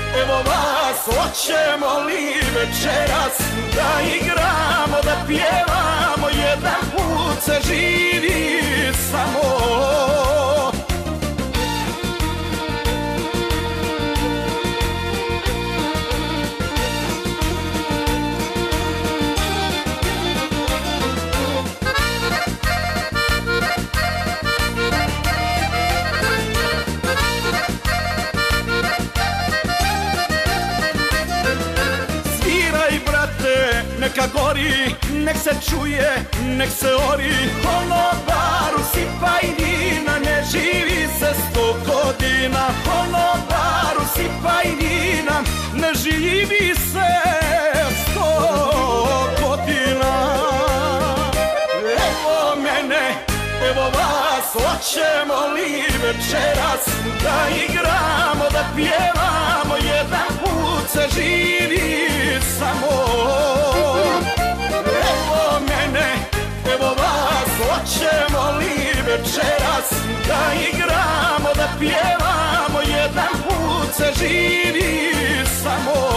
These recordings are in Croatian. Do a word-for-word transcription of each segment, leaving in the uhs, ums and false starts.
evo vas, hoćemo li večeras da igramo, da pjevamo, jedan put se živi samo. Neka gori, nek se čuje, nek se ori, konobaru sipaj vina, ne živi se sto godina. Konobaru sipaj vina, ne živi se sto godina. Evo mene, evo vas, hoćemo li večeras da igramo, da pjevamo, jedan put se živi samo. Evo mene, evo vas, hoćemo li večeras da igramo, da pjevamo, jedan put se živi samo.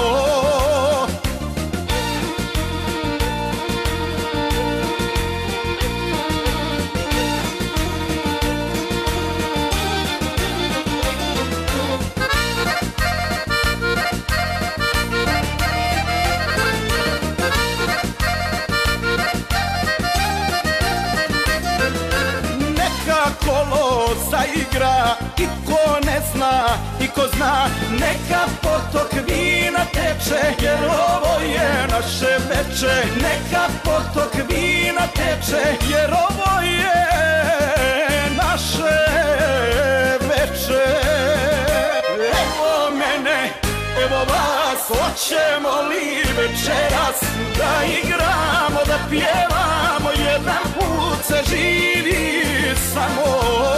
Kolo zaigra i ko ne zna i ko zna, neka potok vina teče, jer ovo je naše veče. Neka potok vina teče, jer ovo je naše veče. Evo mene, evo vas, hoćemo li večeras da igramo, da pjevamo, jedan put se živi samo.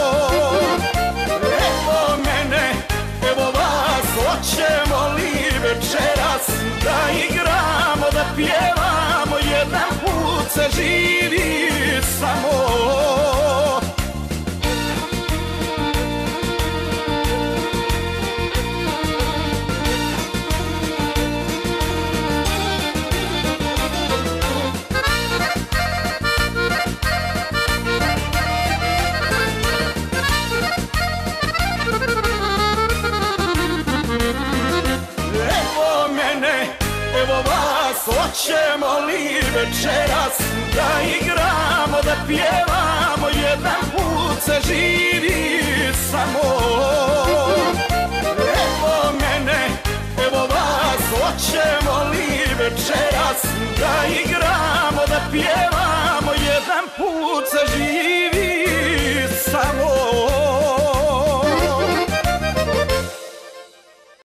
Evo mene, evo vas, hoćemo li večeras da igramo, da pjevamo, jedan put se živi samo. Evo vas, hoćemo li večeras da igramo, da pjevamo, jedan put se živi samo. Evo mene, evo vas, hoćemo li večeras da igramo, da pjevamo, jedan put se živi